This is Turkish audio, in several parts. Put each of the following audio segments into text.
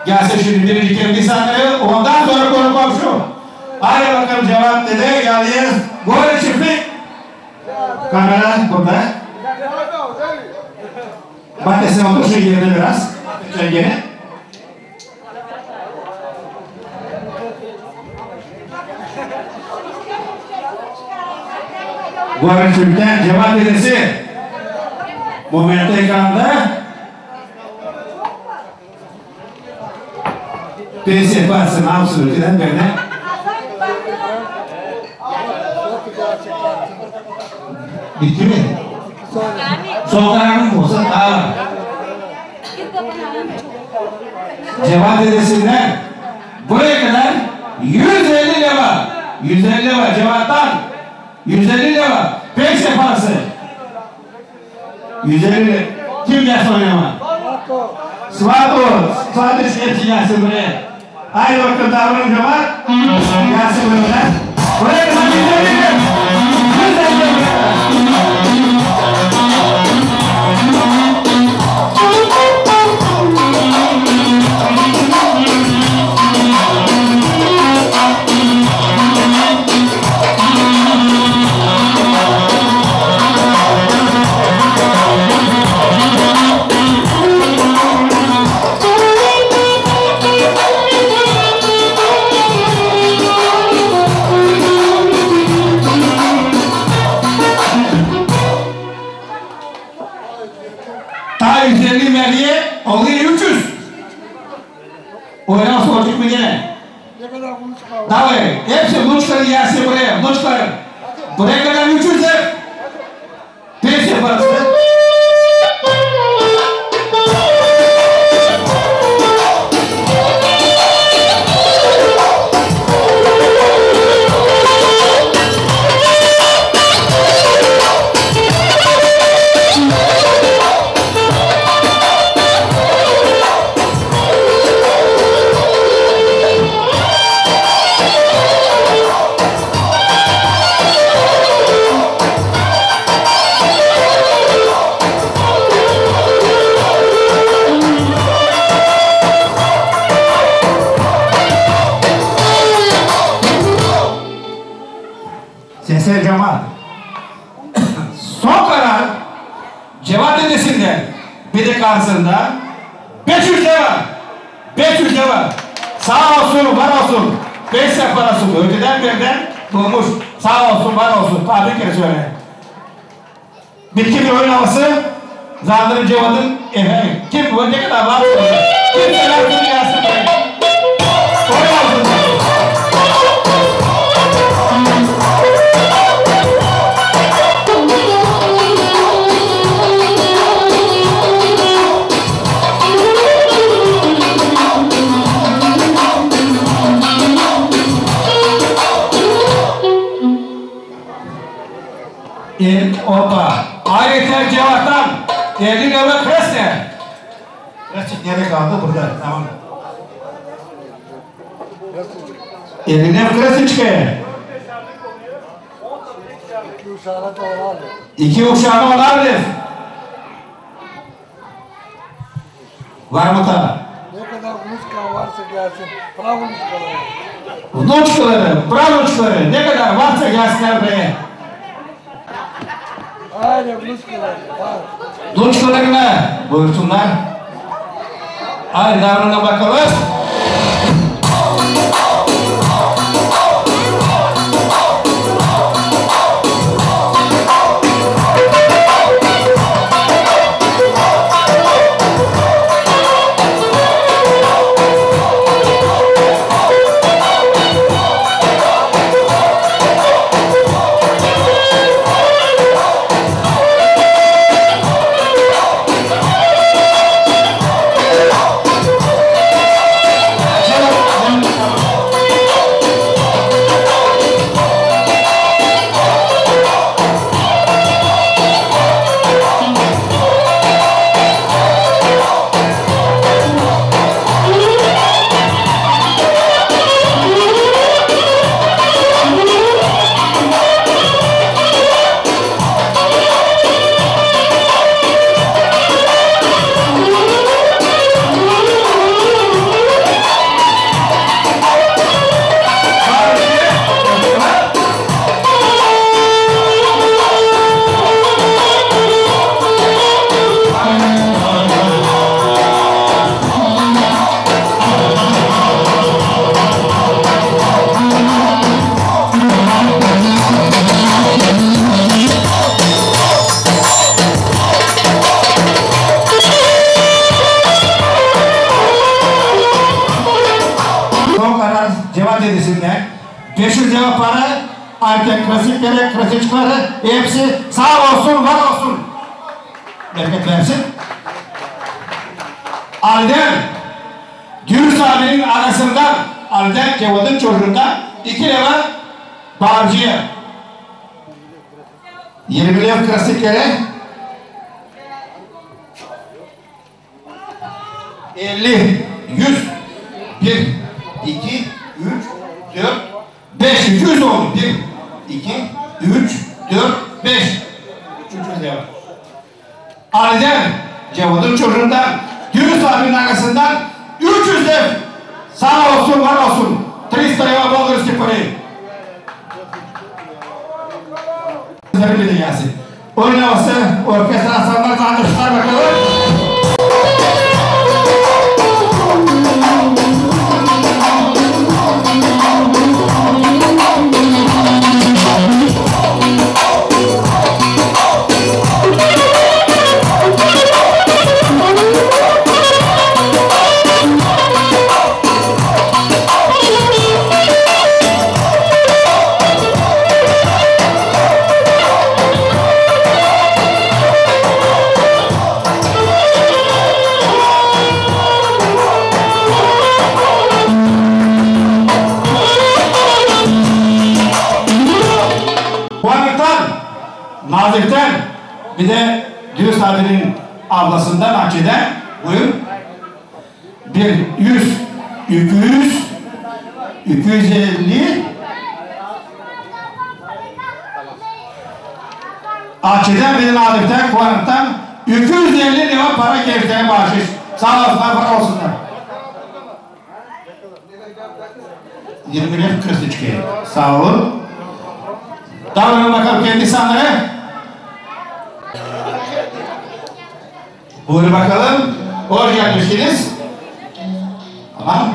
Gelse şimdi bir saniye, ondan sonra konu komşu. Hadi bakalım cevap dedi, geldiyiz. Gol çiftlik. Kamera burada. Bak sen otur şu yerine biraz. Gene. Gol çiftlikten cevap dedisi. Momentte ekranda. PS yaparsın absolutiden birine. Bitti mi? Son kararın mı olsa daha var. Cevap dedesinden buraya kadar 150 lira. 150 lira cevaptan. 150 lira. 5 yaparsın. 150 lira. Kim gelsin oynama? Suatu hepsi gelsin buraya. Haydi bakalım davranınca var. Gelsin buraya. Buraya kadar 150 lira. 150 lira. Ta 150 veriye oluyor 300. Oynan sorduk mu gene? Davay, hepsi lunçları gelsin buraya, lunçları. Buraya kadar 300'ler. 5 yaparız. Sesler cemaat. Son karar cevap dedesinden bir de karşısında 500 lira. 500 lira. Sağ olsun, var olsun. 5 parası öteden birden bulmuş. Sağ olsun, var olsun. Tabii ki söyle. Bitki bir oyun havası. Zandırın cevabın efendim. Kim bu? Ne kadar var? Kim selam bunu yazsın? Oyun havası. Opa. Ayrıca cevaptan 50 lira Kresne. Kresçik nereye kaldı? Burada. Tamam. 50 lira Kresçik'e. 2 uşağına olabilir. Var mı da? Ne kadar muska varsa gelsin. Bravo muskaları. Uçkuları, bravo uçkuları. Ne kadar varsa gelsinler buraya. Aynen muskalar. Uçkularına buyursunlar. Hadi davranına bakalım. para Cevat dedesinden. 500 lira para erkek klasikleri, klasikçileri hepsi sağ olsun, var olsun. Bereket versin. Ali'den Gürüz abinin arasından Ali'den Cevat'ın çocuğundan 2 lira Bağırcı'ya 20 lira klasikleri 50, 100, 1, 2, 3, 4, 5, 200 oldu. 1, 2, 3, 4, 5. 300 lira. Ali'den, Cevat'ın çocuğundan, Gürüz abinin arkasından 300 lira. Sağ olsun, var olsun. 300 lira bolgurski parayı. Bir de gelsin. Oynaması, orkestra asanlar tanıştılar bakalım. Nazif'ten bir de Gürüz abinin ablasından Akçe'den buyur. 100, 200, 250 Akçe'den bir de Nazif'ten, Kuanık'tan 250 lira para gençlere bahşiş. Sağ olsunlar, para olsunlar. 20 lira 43 kere. Sağ olun. Davranın bakalım kendi insanlara. Buyurun bakalım. Hoş gelmişsiniz. Tamam.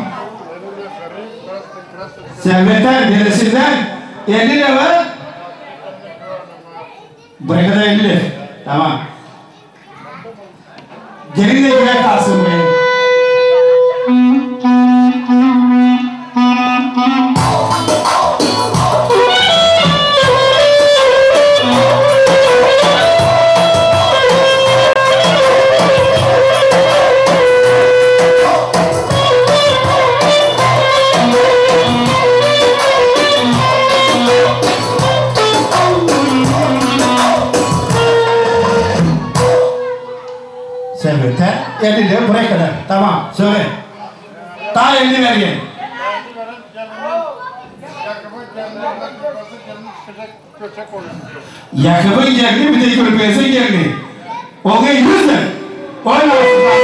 Servetten, neresinden 50 lira. Buraya kadar 50 lira. Tamam. Gelin de güven kalsın buraya. Servetten 50 lira buraya kadar. Tamam. Söyle. Daha 50 vergen. Yakıbın yerini bir de körpeyesi yerini. O gün 100 lira. Oyna olsun.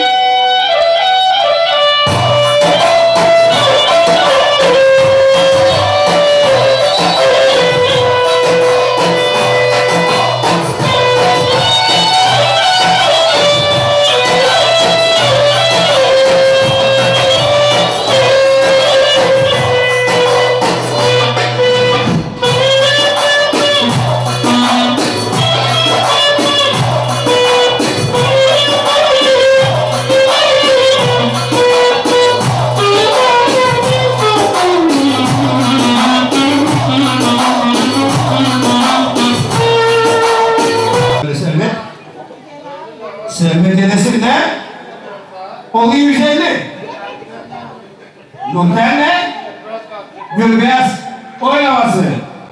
Servet dedesinden Oğlu 150. Nurten'le Gülbeyaz oynaması.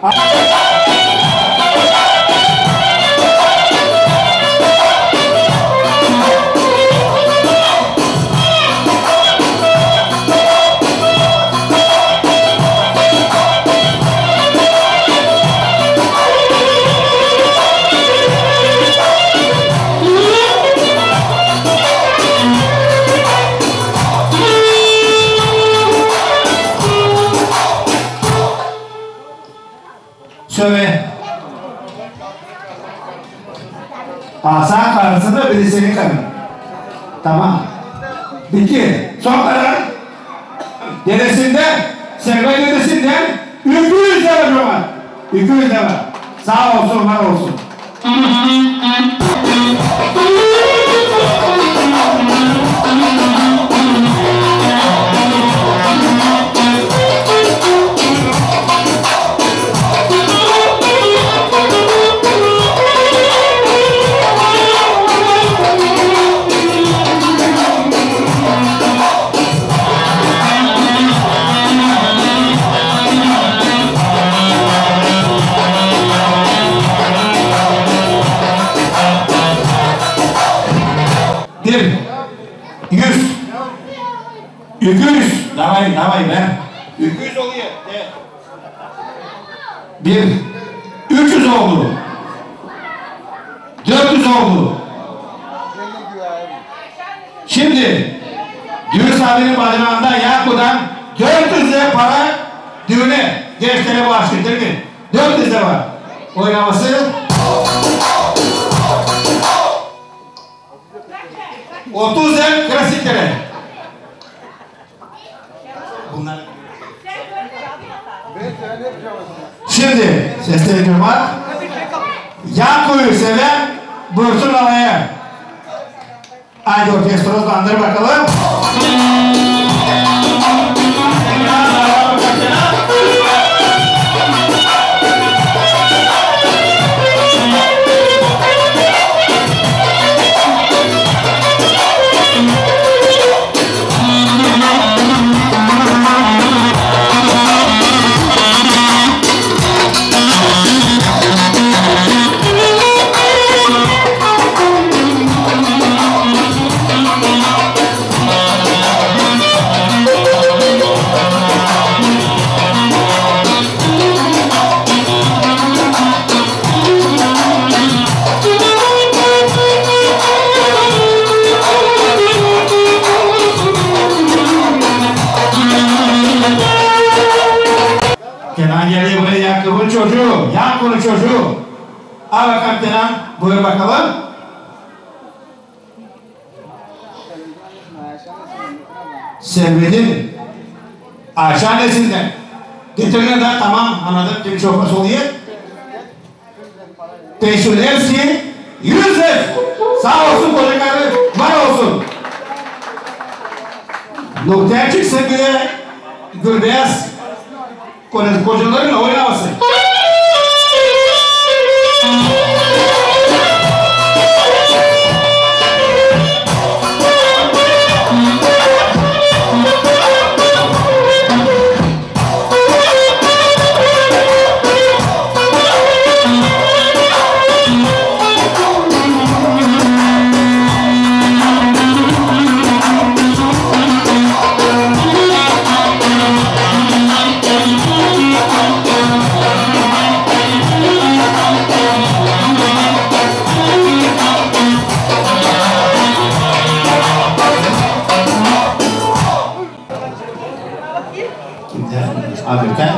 Söyle. Hasan karısında biri senin karın. Tamam. Bitti. Son karar. Dedesinden, Servet dedesinden 200 lira Cuma. 200 lira. Sağ olsun, var olsun. 200. Davay be. 200 oluyor. Evet. 300 oldu. 400 oldu. Şimdi Yunus abinin bacağından Yaku'dan 400 lira para düğüne gençlere bağışlıyor değil mi? 400 lira var. Oynaması 30 lira klasiklere. Bunlar şimdi sesleri var. Yaku'yu seven buyursun alaya. Haydi orkestros bandır bakalım. Kenan geliyor buraya, Yakup'un çocuğu, Yakup'un çocuğu. Al bakalım Kenan, buyur bakalım. Servet'in Ayşe annesinden. Getirine de tamam anladım, kim çorbası oluyor. Peşulevski, 100 lira. Sağ olsun kocakarı, var olsun. Noktaya çıksın diye Gülbeyaz kocalarıyla oynamasın. Abirken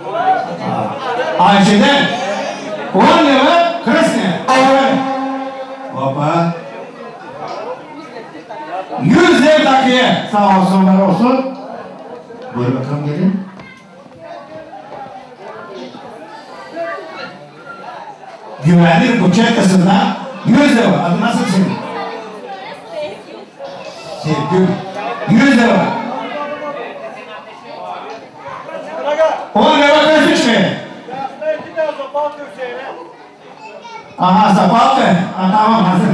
Ayşe'den 10 lira Kresne. Hoppa 100 lira takiye. Sağ olsun, var olsun. Buyur bakalım gelin. Güvenlik bu çekasında 100 lira var. Adı nasıl senin? Sevgül. 100 lira var. 10 lira kaçmış mı? Aha zapal be. Tamam hazır.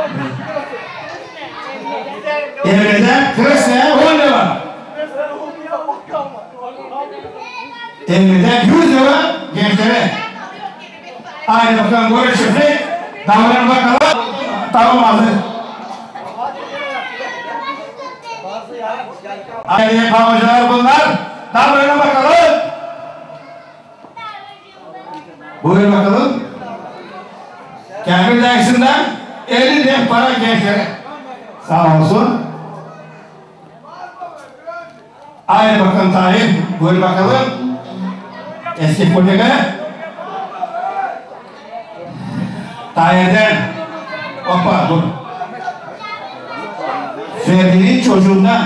Evreden Kresne 10 lira. Evreden 100 lira gençlere. Aynı bakalım böyle şifre. Davranın bakalım. Tamam hazır. Aynı yapamacılar bunlar. Davranın bakalım. Buyurun bakalım. Kamil dersinden 50 lira para gençlere. Sağ olsun. Aynı bakalım tarih. Buyurun bakalım. Eski politika. Tahir'den. Hoppa dur. Ferdi'nin çocuğundan.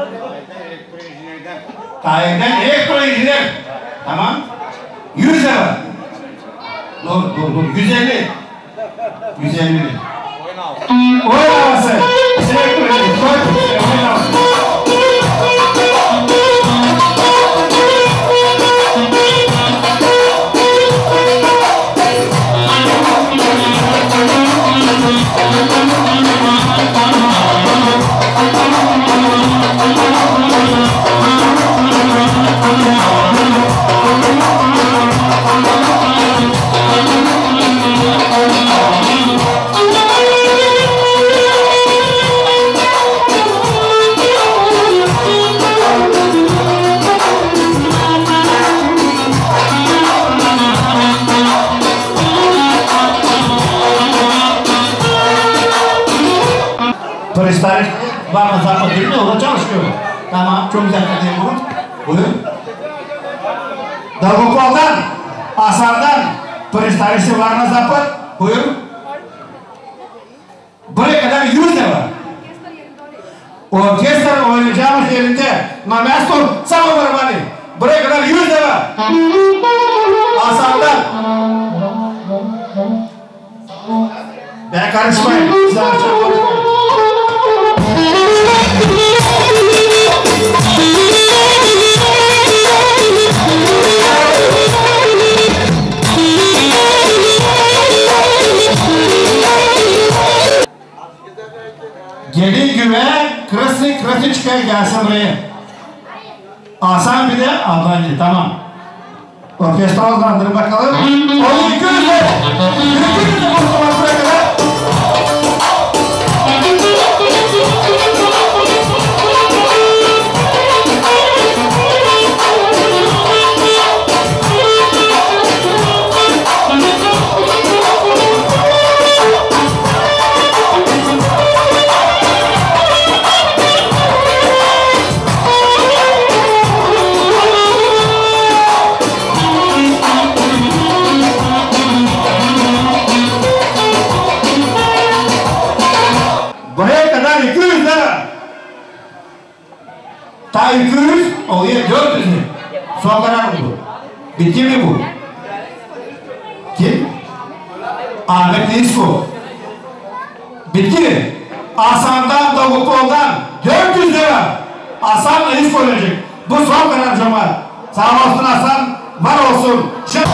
Tahir'den elektroinjiler. Tamam. 100 lira. Dur. 150. 150. Oynaması. Elektroinjiler. Oynaması. var değil mi? Orada çalışıyor. Tamam, çok güzel kadıyım bunu. Buyur. Davuklu'dan, Asar'dan, Prestaristi var mı zapır? Buyur. Buraya kadar 100 de var. Orkestra oynayacağımız yerinde Namestor sama var bari. Buraya kadar 100 de var. Asar'dan. Ben karışmayın. Gelin güve, kırası çıkaya gelsin buraya. Asan bir de ablancı, tamam. Orkestra hızlandırın bakalım. Onu 200 de. 200 de boşlamak buraya kadar. Ta 200, oraya 400 mi? Son karar mı bu? Bitti mi bu? Kim? Ahmet Nisko. Bitti. Asan'dan, Davutlu'dan 400 lira. Asan'la Nisko olacak. Bu son karar Cemal. Sağ olsun Hasan, var olsun.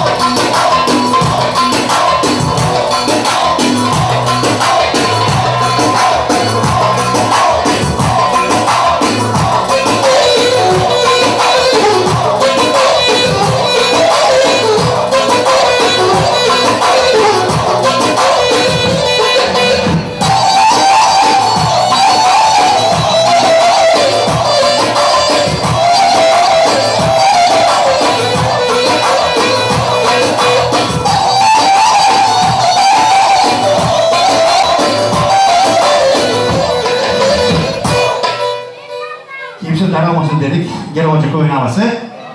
Dedik, geri olacak oyun havası.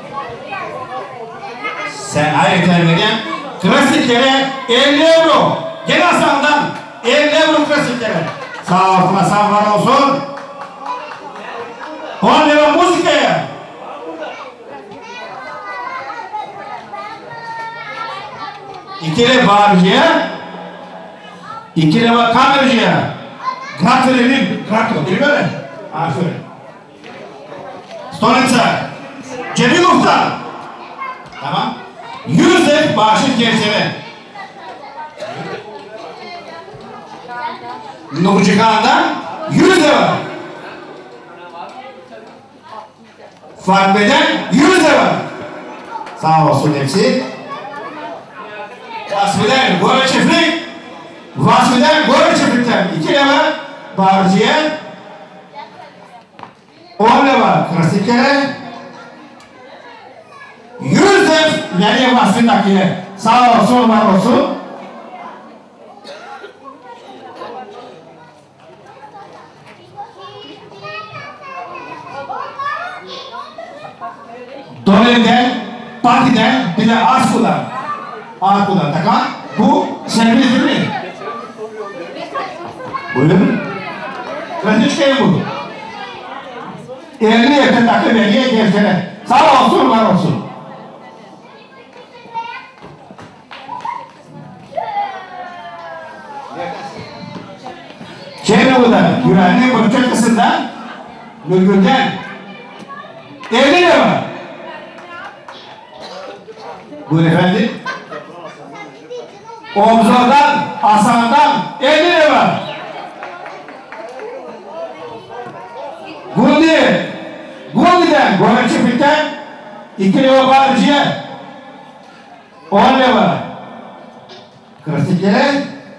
Sen ayrıca vereceğim. Klasiklere 50 euro. Gel Hasan'dan 50 euro klasiklere. Sağ olsun Hasan, var olsun. 10 lira müzikaya. İkili bağırıcıya. İkili kameracıya. Gratulevim. Gratulevim. Değil mi öyle? Aferin. Stonica, Cemilov'dan. Tamam. 100 ev bağışık gençlere. Nurcu Kağan'dan 100 ev var. Fatme'den 100 ev var. Sağ olsun hepsi. Vasfi'den Gore Çiftlik. Vasfi'den Gore Çiftlik'ten 2 ev var. Bağırıcıya 10 lira klasiklere 100 ev nereye Vasfi'ndakiye. Sağ olsun, var olsun. Dolay'den, partiden bir de Arku'dan. Arku'dan, tamam. Bu sevgili değil mi? Öyle mi? Klasik bu. 50 yaşındaki veliye gençlere. Sağ olsun, var olsun. Çevre'den, güvenliğin bu çakısından, Gülgül'den 50 lira var. Buyur efendim. Omzor'dan, Hasan'dan 50 lira var. Gundi'den, Gore Çiftlik'ten 2 lira bağırıcıya 10 lira var. Klasiklere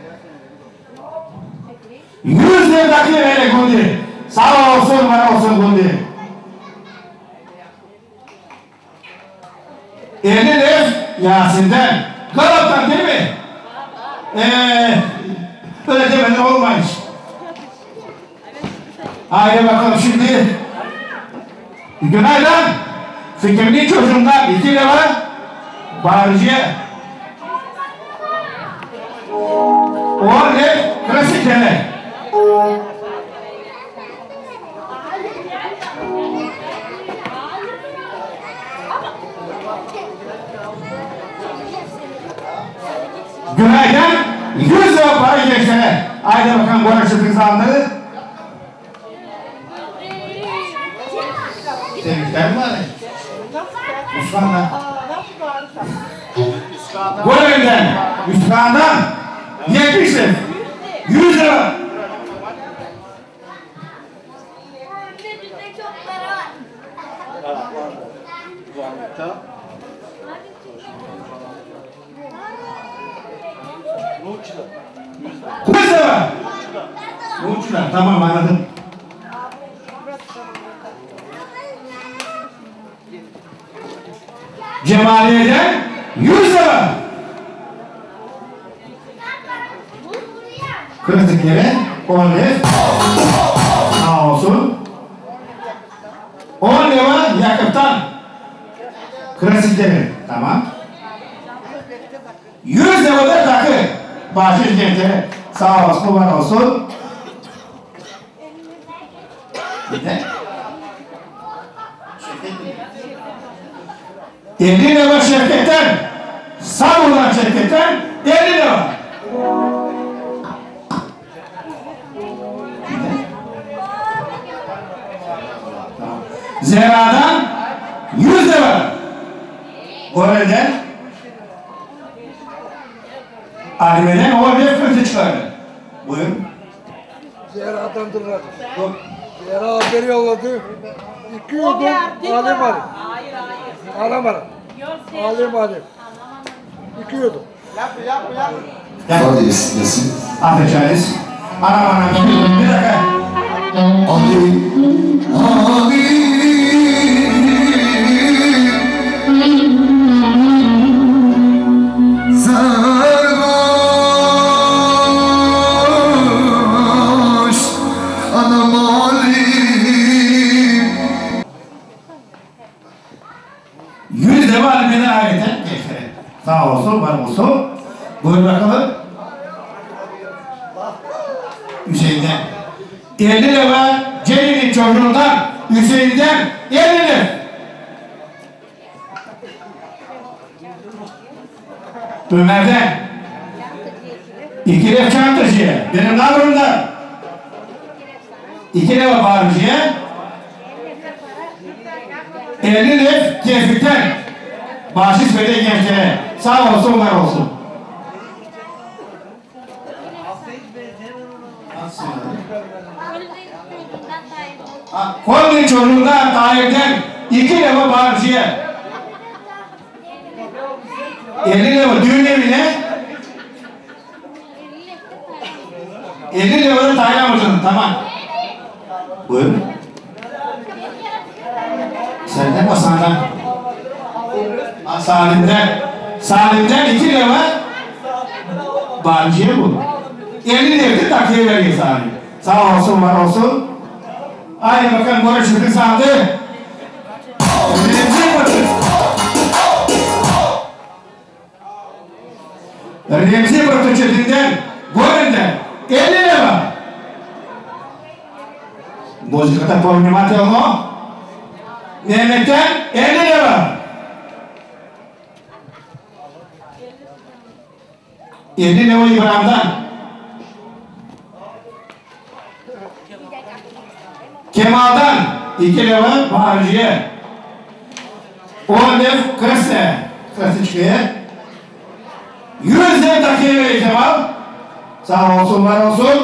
100 lira takip eyle Gundi. Sağ olsun, var olsun Gundi. 50 lira Yasin'den, Galap'tan değil mi? Öyle demeden olmayız. Haydi bakalım şimdi. Günaydın. Fikirli çocuğundan 2 lira bağırıcıya. 10 lira klasik hele. Günaydın. 100 lira para geçene. Haydi bakalım bu arası kızandı. Sevinçler mi var? Üsküdar'dan. Golünden, Üsküdar'dan 70 lira. 100 lira. Kızı! Uçlar, tamam anladım. Cemaliye'den 100 lira. Kırdık yere 10 lira. Sağ olsun. 10 lira yakıptan. Klasikleri. Tamam. 100 lira da takı. Bahşiş getiri. Sağ olsun, var olsun. Bir de. 50 lira şirketten. Sağ olan şirketten 50 lira. Zera'dan 100 lira. Orada Alime'den 10 lira kötü çıkardı. Buyurun. Zera'dan durlar. Zera haberi yolladı. 2 yudum alim alim. Aram aram. Alim alim. 2 yudum. Hadi yesin. Affedersiniz. Anam bir dakika. Sağ olsun, var olsun. Buyur bakalım. Hüseyin'den. 50 lira Celil'in çocuğundan, Hüseyin'den 50 lira. Ömer'den 2 lira çantacıya, benim navrımdan 2 lira bağırıcıya, 50 lira Tevfik'ten bahşiş böyle gençlere. Sağ olsun, var olsun. Kolun çocuğundan, Tayyip'ten 2 lira bağırıcıya. 50 lira düğün evine 50 lira da Taylanmışsın, tamam. Buyur. Senden mi Hasan'dan? Salim'den 2 lira bağırıcıya bu. 50 lira takviye veriyor Salim. Sağ olsun, var olsun. Haydi bakalım bu arası kızandı. Remzi Protoçetinden, Goren'den 50 lira. Muzikata Pornimatya onu. Mehmet'ten 50 lira. 50 lira İbrahim'den. Kemal'dan 2 lira bağırıcıya. 10 lira Krasniçka'ya. 100 lira takviye veriyor Kemal. Sağ olsun, var olsun.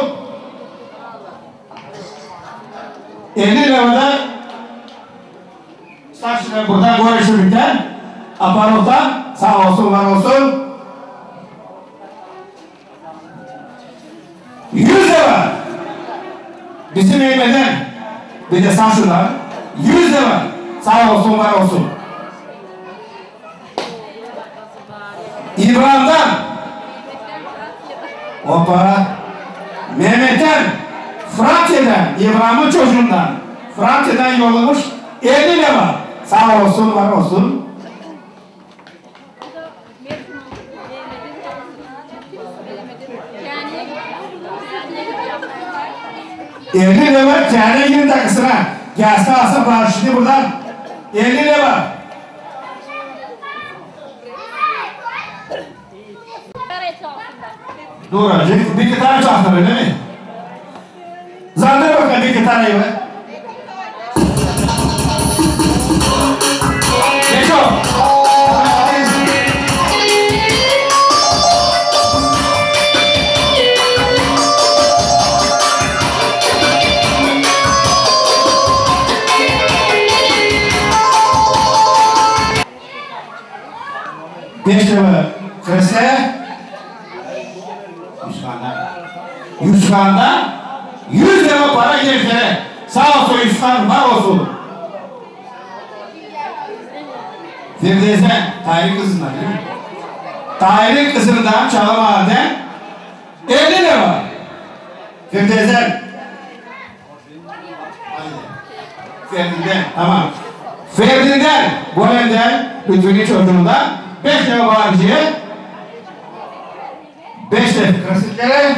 50 lira da saçla buradan Goreşirlik'ten, Aparov'dan. Sağ olsun, var olsun. 100 lira. Bizim eğmeden bir de saçlar 100 lira. Sağ olsun, var olsun. İbrahim'den o para Mehmet'ten Fransa'dan, İbrahim'in çocuğundan, Fransa'dan yollamış 50 lira. Sağ olsun, var olsun. Elli lira kendi gibi takısına. Gelse alsa bağışını buradan. 50 lira. Dur önce bir gitar çalsın öyle mi? Zandır bakalım bir gitarayı be. Geç o. Beş lira. Kırsa. Yusuf'dan 100 lira para gelirse sağ olsun Yusuf'dan var olsun. Firdevse Tahir kızından değil mi? Tahir'in kızından Çalım Ağa'dan 50 lira. Firdevse. Ferdi'den tamam. Ferdi'den, Golem'den, Lütfü'nün çocuğundan 5 lira bağırıcıya 5 lira klasıklara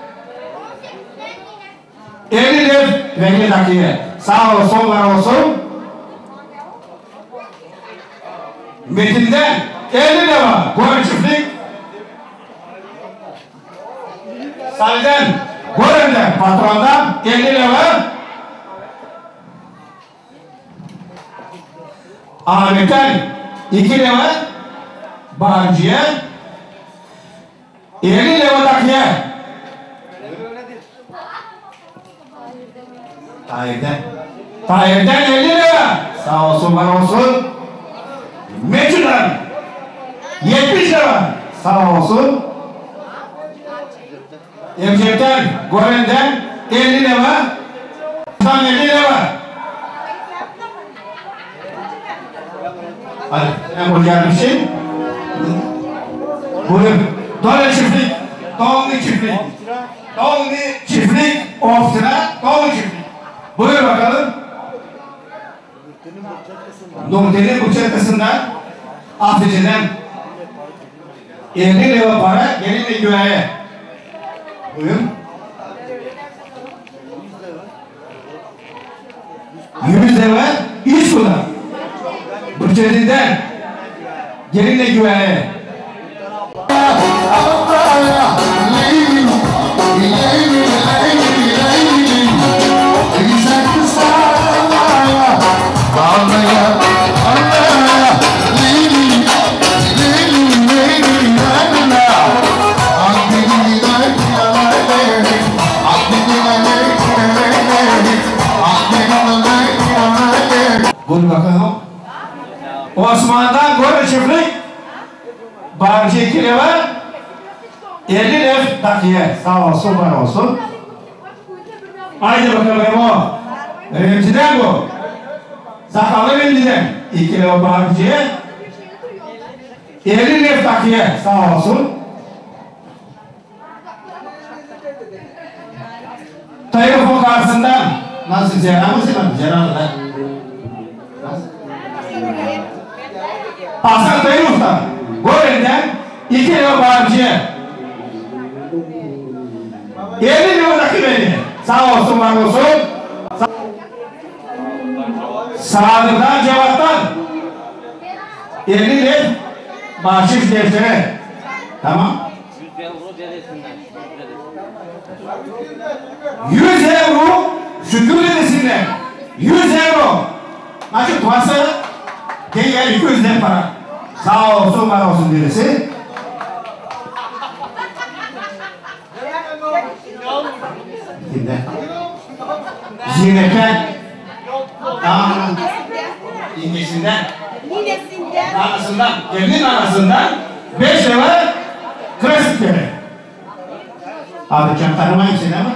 50 lira Veli Dakiye. Sağ olsun, var olsun. Metin'den 50 lira Golem çiftlik. Salih'den, Golem'den, patrondan 50 lira. Ahmet'ten 2 lira bağırıcıya 50 lira Dakiye. Tahir'den 50 lira. Sağ olsun, var olsun. Metin'den 70 lira. Sağ olsun. Emcek'ten, Goren'den 50 lira. Tam 50 lira. Hadi, ben buraya bir şey. Buyurun. Dole çiftlik. Doğumlu çiftlik. Doğumlu çiftlik. Ofsuna. Doğumlu çiftlik. Buyur bakalım. Nurten'in bu çırkısından Afrika'dan 50 lira para gelinle güveye. Buyur. 100 lira iş suda. Bu çırkıdan gelinle güveye. Buyur bakalım. Osman'dan Golem çiftlik bağırıcı 2 lira 50 lira Dakiye. Sağ olsun, var olsun. Haydi bakalım Emo. Remzi'den bu. Sakallı Remzi'den 2 lira bağırıcıya 50 lira Dakiye. Sağ olsun. Telefon karşısından nasıl Zehra mısın? Zehra'da. Hasan Tayyip Usta. Golem'den 2 lira bağırıcıya 50 lira Dakiye beni. Sağ olsun, var olsun. Sadık'tan Cevat'tan 50 lira bahşiş defteri. Tamam. 100 euro Şükür dedesinden 100 euro. Açık varsa diğer 200 lira para. Sağ olsun, var olsun dedesi. Kimde? Zinet'ten İngesinden anasından, gelinin anasından 5 lira klasik lira. Abi can tanımayın seni ama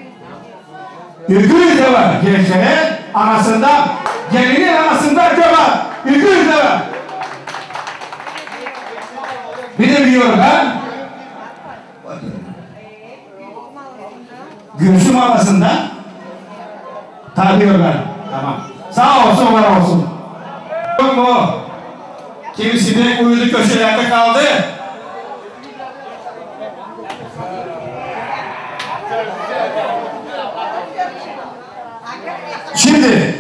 200 lira gençlere anasından, gelinin anasından cevap 200 lira. Bir de biliyorum ha. Gümüşü mağazasında tarlıyorlar. Tamam. Sağ olsun, var olsun. Yok mu? Kimisi de uyudu köşelerde kaldı. Şimdi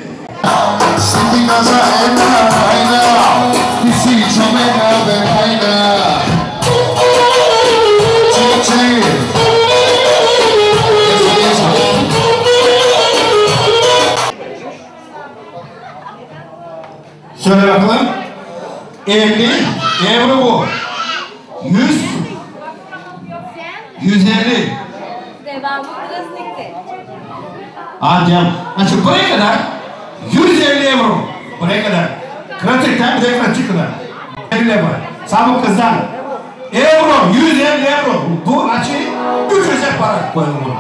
söyle bakalım. 50 euro bu. 100 150. Devamı klasikti. Canım. Значит, buraya kadar 150 euro. Buraya kadar. Klasikten bir de klasik kadar. 50 euro. Sabuk kızdan. Euro, 150 euro. Bu açı 300 para koydum bunu.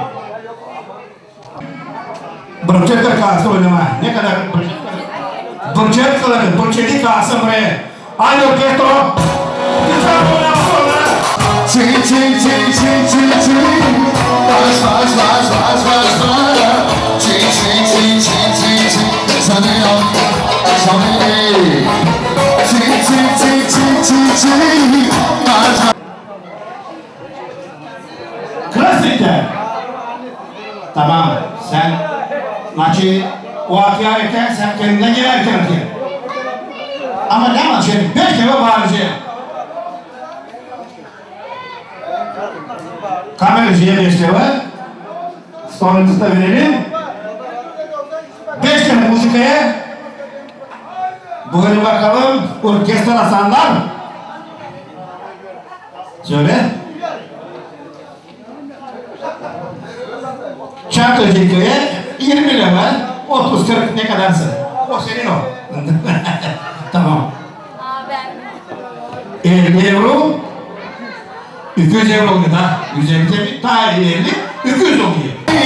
Burçetler kalsın oynama. Ne kadar burçet kalır. Burçeti kalsın buraya. Aynı orkestro. Güzel oynaması olarak. Çin çin çin çin çin çin. Baş baş baş baş baş baş. Çin çin çin çin çin çin. Sanıyor, sanıyor. Çin çin çin çin çin çin. Baş baş. Klasikler. Tamam. Sen maçı o akıya erken sen kendinden gelerken erken. Ama ne maçı? 5 kere bağırıcı. Kameracıya 5 kere. Sonrasında verelim. 5 kere müzikaya. Bugün bakalım orkestra asanlar. Söyle. Çantacı köye 20 lira, 30-40 ne kadarsa. O senin o. Tamam. Ben 50 euro, 200 euro oluyor da. 150 tabi, daha 50, 200 oluyor.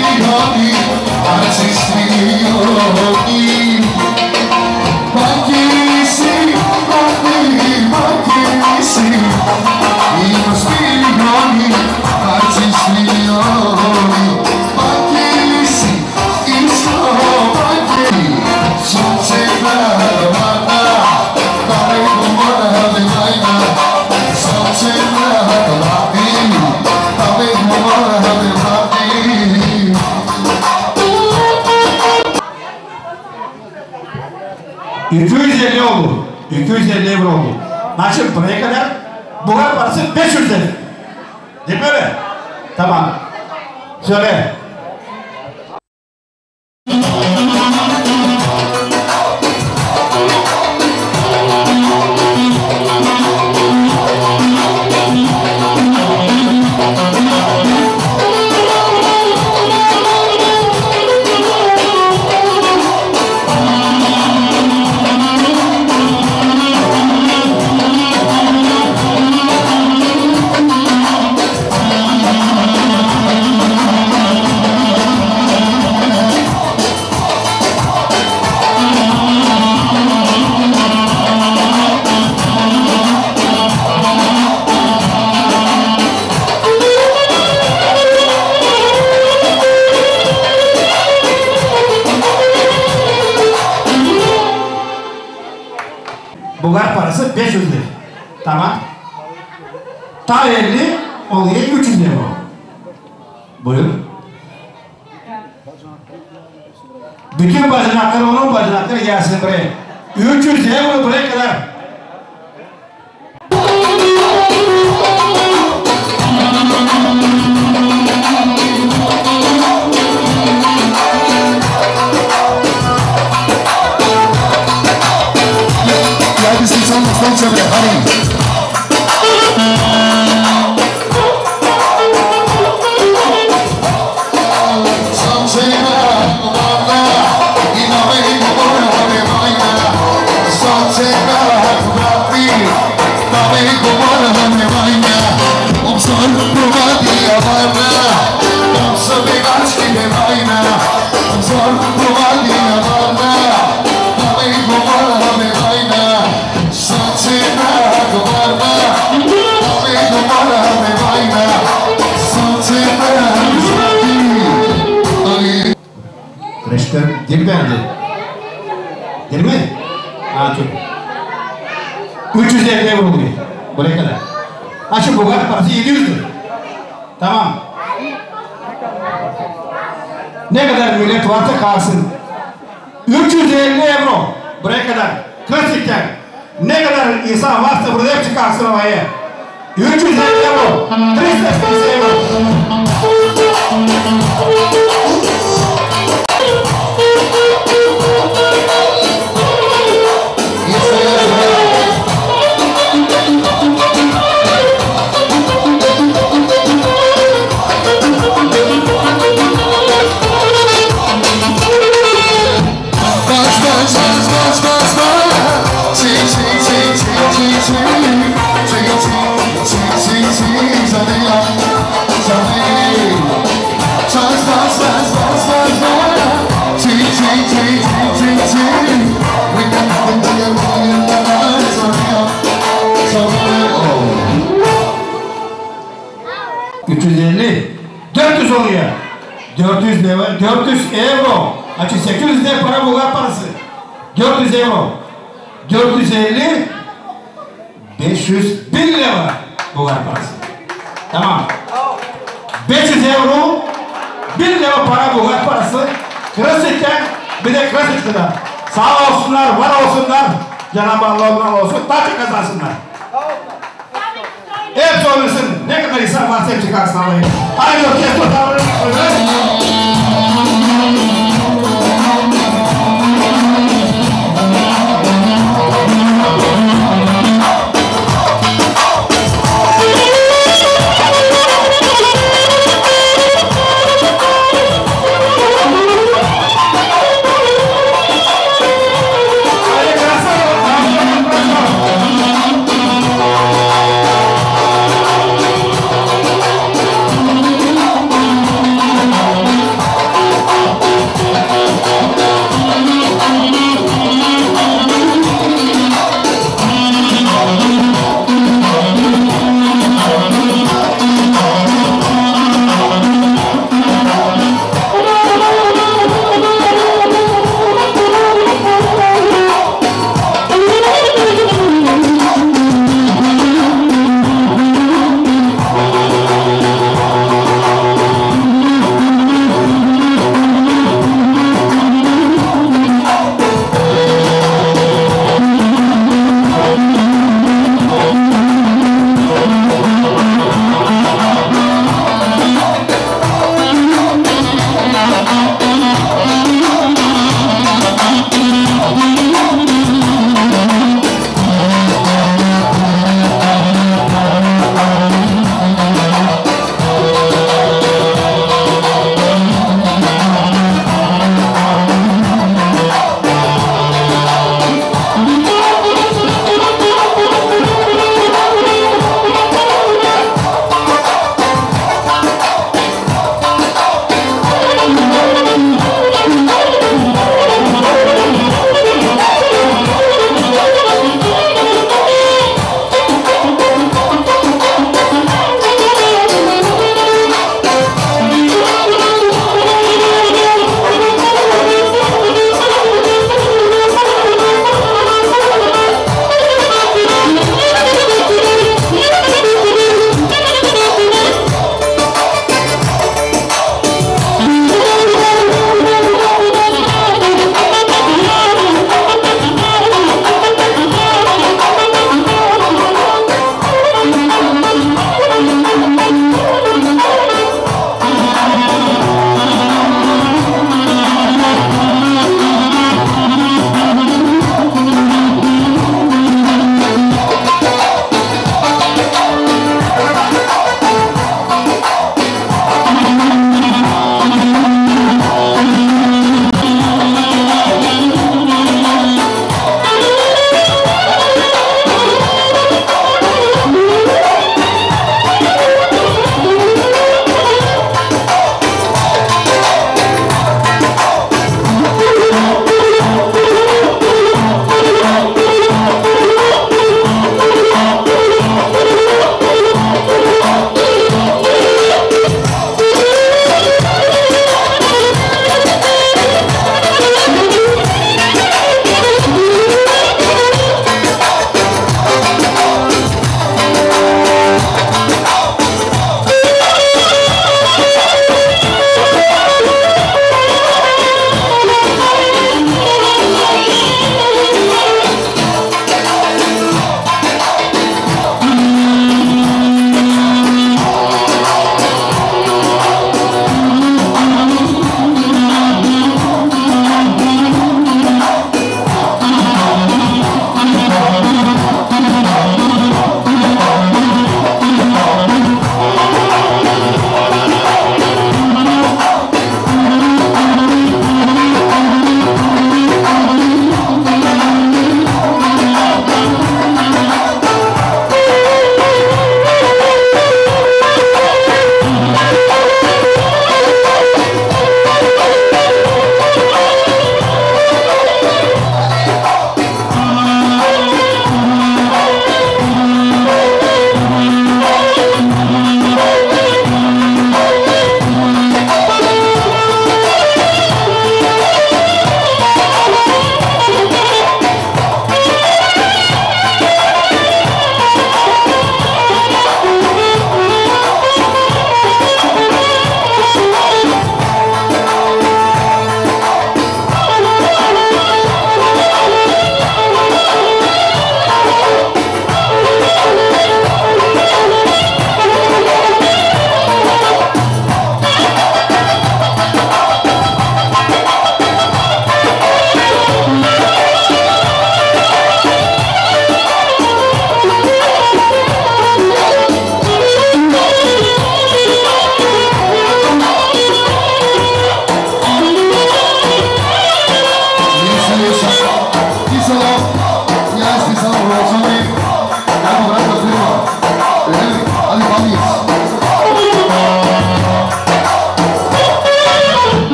$250 oldu. 250 euro oldu. Nasıl buraya kadar buhar parası 500 lira. Değil mi öyle? Tamam. Söyle. Bulgar parası 500 lira. Tamam. Ta 50 oluyor 300 lira. Buyur. Bütün bacanakları onun bacanakları gelsin buraya. 300 euro buraya kadar. verdi. Değil mi? Ha çok. 350 euro buraya. Buraya kadar. Ha şu Bulgar parası 700'dür. Tamam. Ne kadar millet varsa kalsın. 350 euro. Buraya kadar. Klasikten. Ne kadar insan varsa burada hepsi kalsın havaya. 350 euro. 350 euro. oluyor. 400 lira, 400 euro. Açık 800 lira para Bulgar parası. 400 euro. 450 500 1000 lira var Bulgar parası. Tamam. 500 euro 1000 lira para Bulgar parası. Klasikten bir de klasikten. Sağ olsunlar, var olsunlar. Cenab-ı Allah'ın olsun. Taçı kazansınlar. Hepsi olursun. Ne kadar insan varsa hepsi kalsın Allah'ım. Aynı orkestra tavrını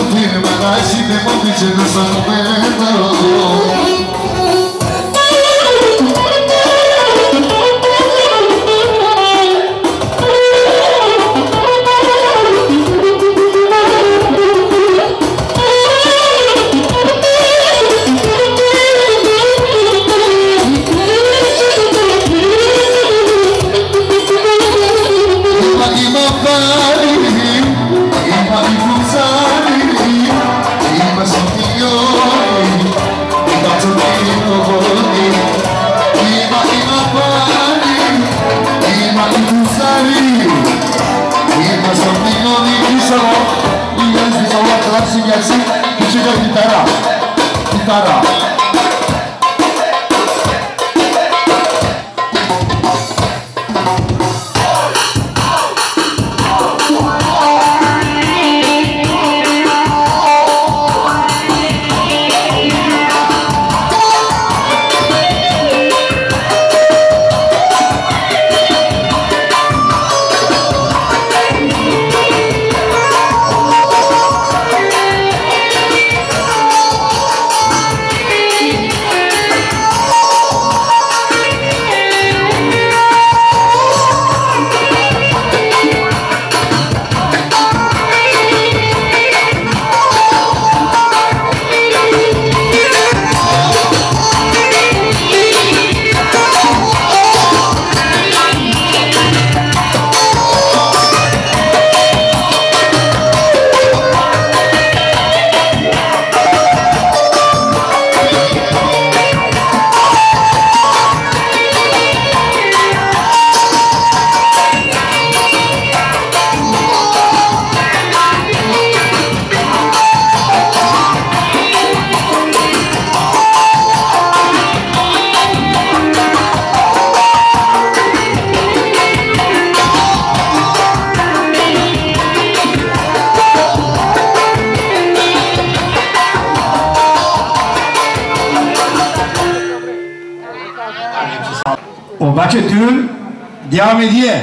O bakı düğün devam ediyor.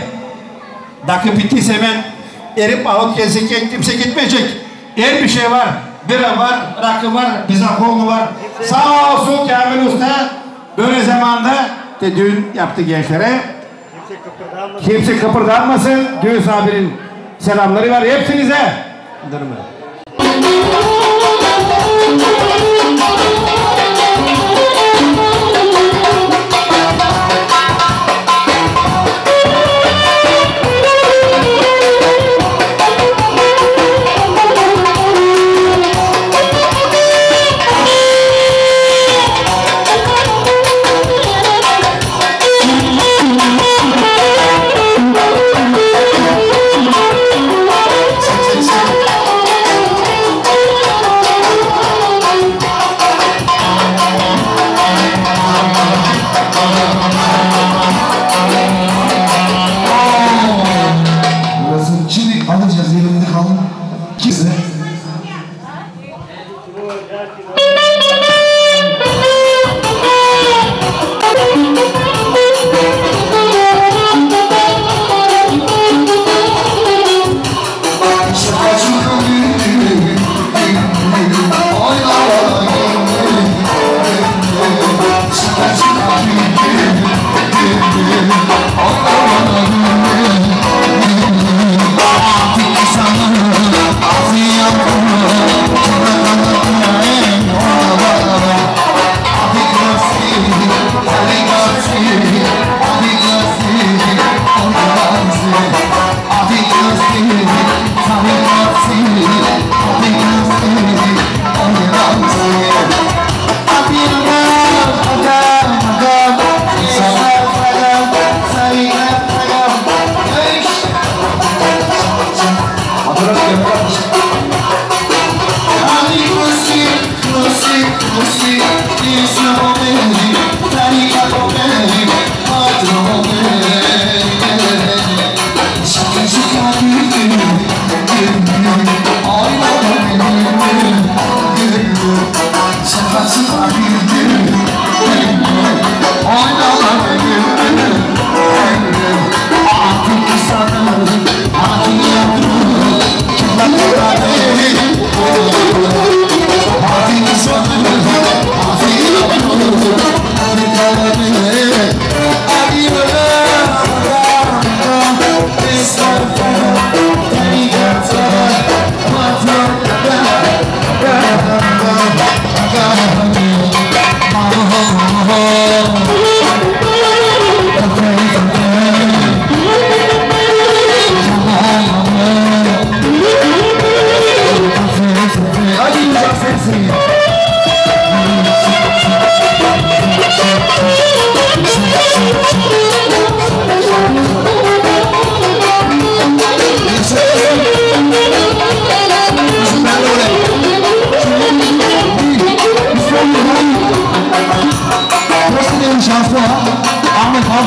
Dakika bittiyse hemen erip ahut gezecek, kimse gitmeyecek. Eğer bir şey var, bira var, rakı var, bizakolu var. Sağ olsun Kamil Usta böyle zamanda de düğün yaptı gençlere. Kimse kıpırdanmasın. Düğün sahibinin selamları var hepsinize. Oh,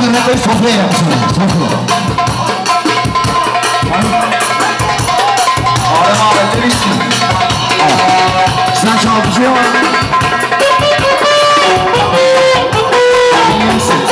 birine koy sofraya yapmışsın. Sofraya. Ağrım ağrım demişsin. Sen çal bir şey var. İyi misin?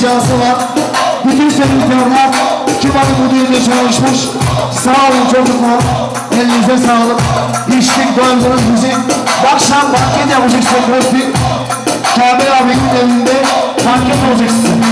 şansı var. Bütün senatörler Kibar'ın bu düğünde çalışmış. Sağ olun çocuklar. Elinize sağlık. İçtik doyurdunuz bizi. Akşam banket yapacaksınız. Kamil abinin evinde banket olacaksınız.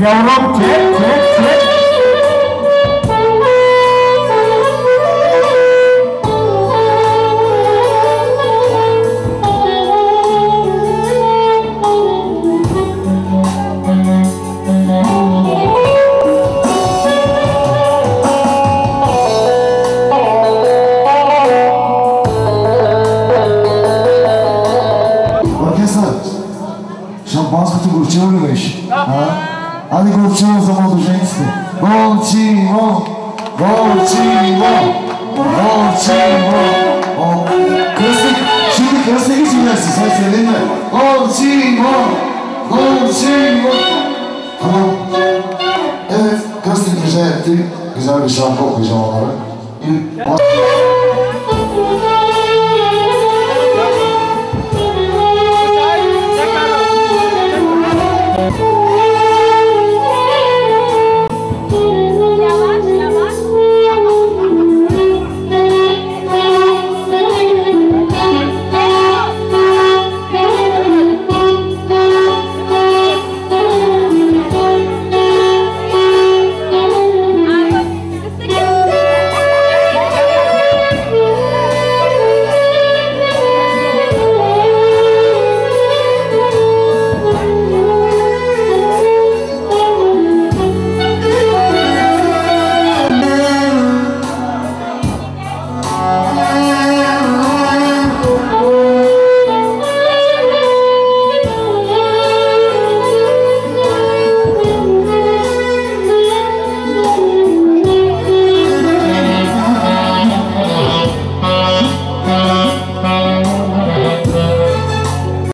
yavrum, çek, çek, çek. Basket curtiu, meu beijo? Hadi curtiu o zaman do gente. Bom time, bom time, bom time. Şimdi köste geçeceksin, sen seninle. Bom time, bom time. Tamam. Evet, köste güzel etti. Güzel bir şarkı okuyacağım onlara.